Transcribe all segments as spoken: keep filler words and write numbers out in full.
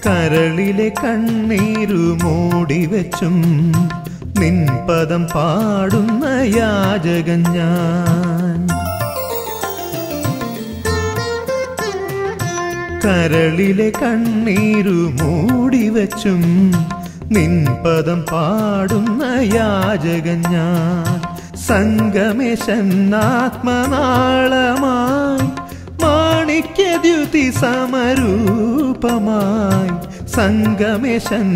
കരളിലെ കണ്ണീരു മൂടിവെച്ചും നിൻ പദം പാടുന്ന യാചകൻ ഞാൻ. കരളിലെ കണ്ണീരു മൂടിവെച്ചും നിൻ പദം പാടുന്ന യാചകൻ ഞാൻ. സംഗമേശൻ ആത്മനാളമായി മാണിക്യദ്യുതി സമരൂപമായി. സംഗമേശൻ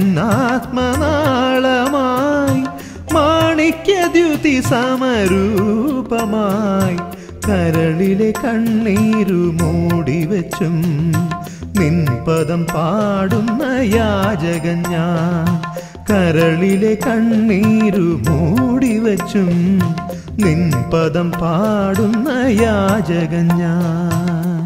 ആത്മനാളമായി മാണിക്യദ്യുതി സമരൂപമായി. കരളിലെ കണ്ണീരു മൂടിവെച്ചും നിൻ പദം പാടുന്ന യാചകൻ ഞാൻ. കരളിലെ കണ്ണീരു മൂടിവെച്ചും നിൻ പദം പാടുന്ന യാചകൻ ഞാൻ.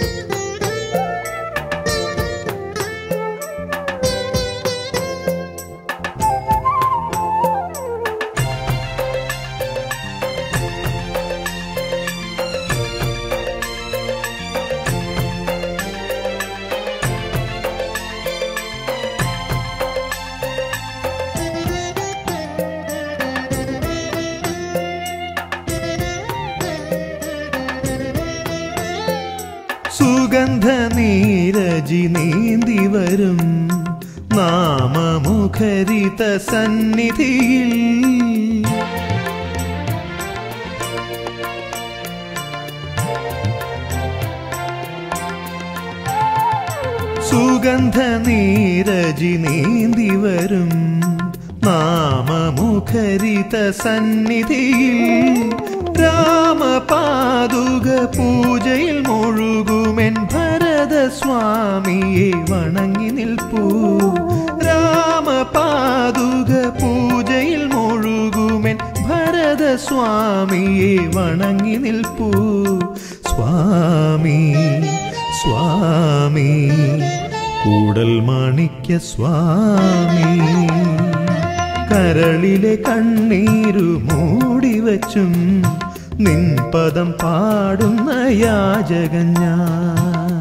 സുഗന്ധ നീരജി നീന്തി വരും നാമമുഖരിത സന്നിധിയിൽ. സുഗന്ധ നീരജി നീന്തി വരും നാമമുഖരിത സന്നിധിയിൽ. രാമപാദുക പൂജയിൽ മുഴുകുമെൻ ഭരതസ്വാമിയെ വണങ്ങി നിൽപ്പൂ. രാമപാദുക പൂജയിൽ മുഴുകുമെൻ ഭരതസ്വാമിയെ വണങ്ങി നിൽപ്പൂ. സ്വാമി സ്വാമി കൂടൽ മാണിക്യ സ്വാമി. കരളിലെ കണ്ണീരു മൂടിവെച്ചും നിൻ പദം പാടുന്ന യാചകൻ ഞാൻ.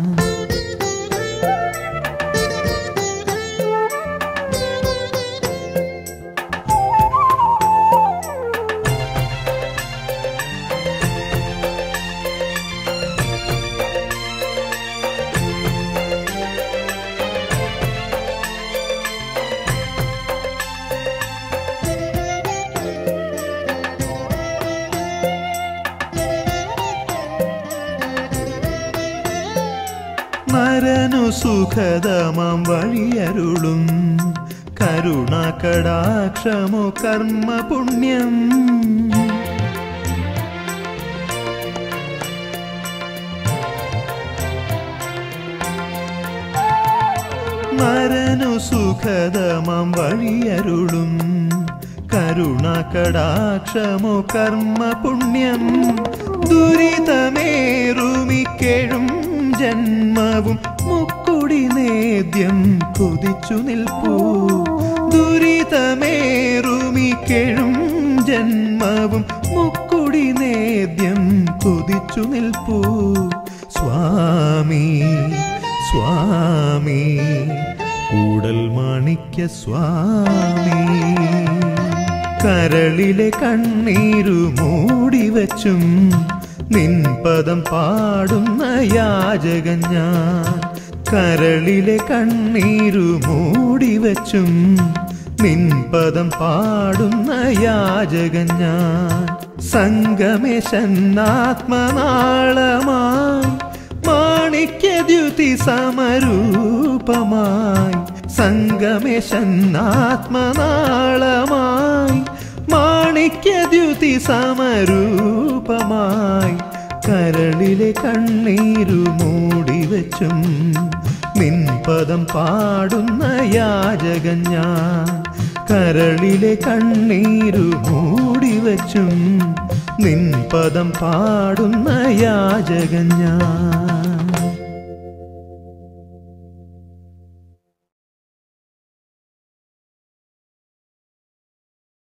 നരനു സുഖദമാം വഴിയരുളും കരുണാകടാക്ഷമോ കർമ്മ പുണ്യം. നരനു സുഖദമാം വഴിയരുളും കരുണാകടാക്ഷമോ കർമ്മ പുണ്യം. ദുരിതമേറുമിക്കേഴും ജന്മവും മുക്കുടി നേദ്യം കൊതിച്ചു നിൽപ്പൂ. ദുരിതമേറുമിക്കേഴും ജന്മവും മുക്കുടി നേദ്യം കൊതിച്ചു നിൽപ്പൂ. സ്വാമി സ്വാമി കൂടൽ മാണിക്യ സ്വാമി. കരളിലെ കണ്ണീരു മൂടിവെച്ചും നിൻ പദം പാടുന്ന യാചകൻ ഞാൻ. കരളിലെ കണ്ണീരു മൂടിവെച്ചും നിൻ പദം പാടുന്ന യാചകൻ ഞാൻ. സംഗമേശൻ ആത്മനാളമായി മാണിക്യദ്യുതി സമരൂപമായി. സംഗമേശൻ ആത്മനാളമായി മാണിക്യദ്യുതി സമരൂപമായി. കരളിലെ കണ്ണീരു മൂടിവെച്ചും നിൻ പദം പാടുന്ന യാചകൻ ഞാൻ. കരളിലെ കണ്ണീരു മൂടിവെച്ചും നിൻ പദം പാടുന്ന യാചകൻ ഞാൻ.